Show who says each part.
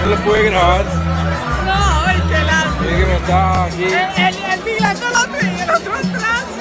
Speaker 1: lo pude grabar.
Speaker 2: No, ay, qué lástima.
Speaker 1: Es que me estaba aquí.
Speaker 2: El mirando al otro y el otro atrás.